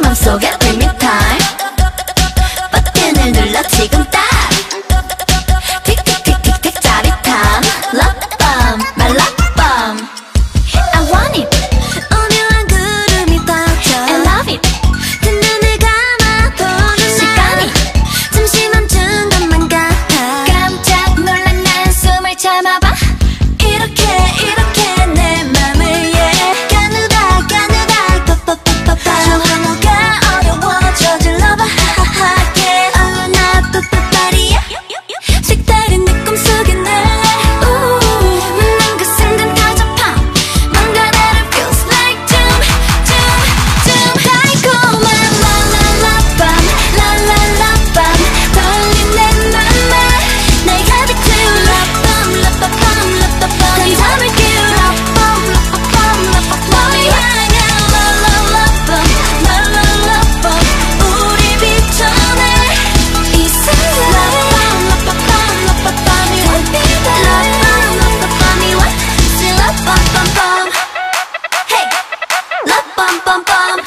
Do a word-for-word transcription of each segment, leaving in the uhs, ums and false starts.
맘속에 limit time 버튼을 눌러 지금 딱 틱틱틱틱틱 짜릿함 Love bomb, my love bomb I want it 오묘한 구름이 뻗쳐 I love it 그 눈을 감아보는 시간이 잠시 멈춘 것만 같아 깜짝 놀란 난 숨을 참아봐 이렇게 이렇게 내 맘을 yeah 가누다 가누다 빠빠빠빠빠 조화가 어려워 저질러봐 하하하게 Oh 나 빠빠빠리야 색다른 내 꿈속에 날 웃는 그 순간 터져파 뭔가 나를 feels like doom doom doom 달콤한 라라라밤 라라라밤 떨린 내 맘에 날 가득 채운 love bomb love bomb love bomb 난 잠을 깨워 love bomb love bomb love bomb 너를 향한 love love love bomb love love love bomb 우리 비춰내 이 순간 love bomb love bomb love bomb love bomb love bomb love bomb love bomb bomb hey love bomb bomb bomb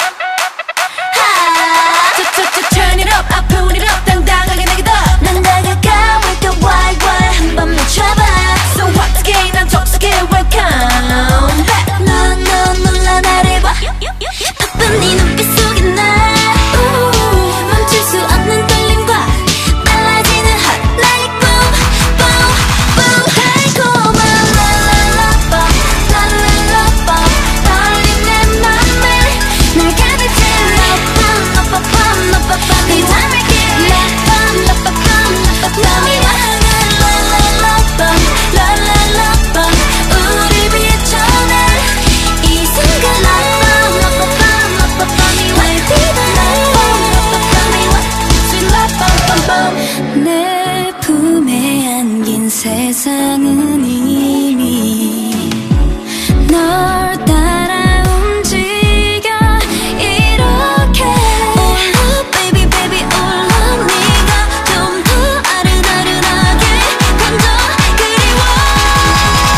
Turn it up, I put it up 당당하게 내게 더난 다가가 wake up wild wild 한번 멈춰봐 So 어떻게 난 족속에 welcome back 넌넌 놀라 나를 봐 바쁜 네 눈빛 속에 나 멈출 수 없는 떨림과 빨라지는 hot like boom boom boom 달콤한 라라라밤 라라라밤 떨린 내 맘에 날 가득 채운 love bomb love bomb love bomb 네 잠을 깨워 love bomb love bomb love bomb 너를 향한 라라라밤 라라라밤 우리 비춰내 이 순간 love bomb love bomb love bomb 날 비다 love bomb love bomb sweet love bomb bomb bomb 내 품에 안긴 세상은 이미 널 따라 움직여 이렇게 Oh baby baby all of 네가 좀 더 아른아른하게 번져 그리워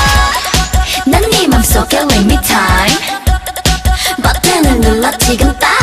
난 네 맘속에 limit time 버튼을 눌러 지금 딱